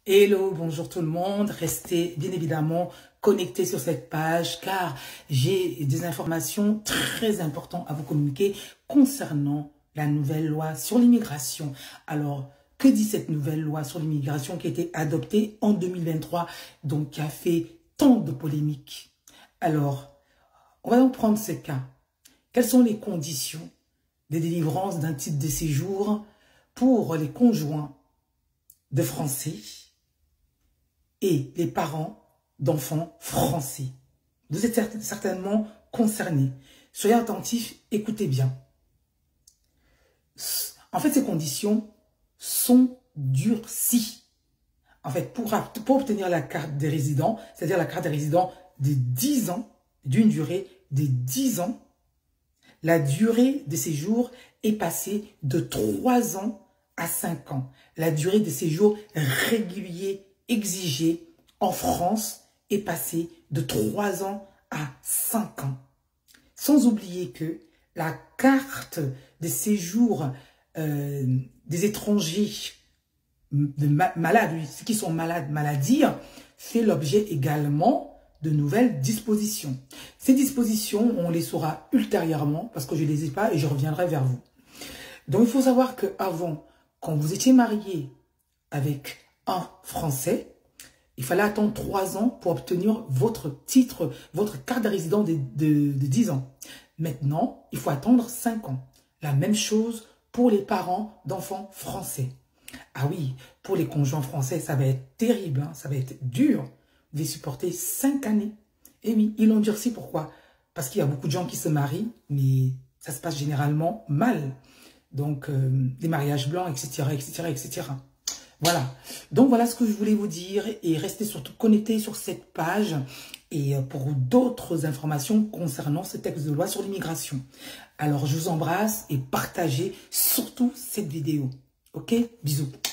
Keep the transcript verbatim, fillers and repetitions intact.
Hello, bonjour tout le monde. Restez bien évidemment connectés sur cette page car j'ai des informations très importantes à vous communiquer concernant la nouvelle loi sur l'immigration. Alors, que dit cette nouvelle loi sur l'immigration qui a été adoptée en deux mille vingt-trois, donc qui a fait tant de polémiques? Alors, on va donc prendre ce cas. Quelles sont les conditions de délivrance d'un titre de séjour pour les conjoints de Français et les parents d'enfants français? Vous êtes certainement concernés. Soyez attentifs, écoutez bien. En fait, ces conditions sont durcies. En fait, pour, pour obtenir la carte des résidents, c'est-à-dire la carte des résidents de dix ans, d'une durée de dix ans, la durée de séjour est passée de trois ans à cinq ans. La durée de séjour régulier exigée en France est passée de trois ans à cinq ans. Sans oublier que la carte de séjour euh, des étrangers de ma malades, oui, ceux qui sont malades, maladies, fait l'objet également de nouvelles dispositions. Ces dispositions, on les saura ultérieurement parce que je ne les ai pas et je reviendrai vers vous. Donc, il faut savoir qu'avant, quand vous étiez marié avec un Français, il fallait attendre trois ans pour obtenir votre titre, votre carte de résident de, de, de dix ans. Maintenant, il faut attendre cinq ans. La même chose pour les parents d'enfants français. Ah oui, pour les conjoints français, ça va être terrible, hein, ça va être dur. Vous devez supporter cinq années. Et oui, ils l'ont durci. Pourquoi? Parce qu'il y a beaucoup de gens qui se marient, mais ça se passe généralement mal. Donc, euh, des mariages blancs, et cetera, et cetera, et cetera. Voilà. Donc, voilà ce que je voulais vous dire. Et restez surtout connectés sur cette page et pour d'autres informations concernant ce texte de loi sur l'immigration. Alors, je vous embrasse et partagez surtout cette vidéo. Ok? Bisous.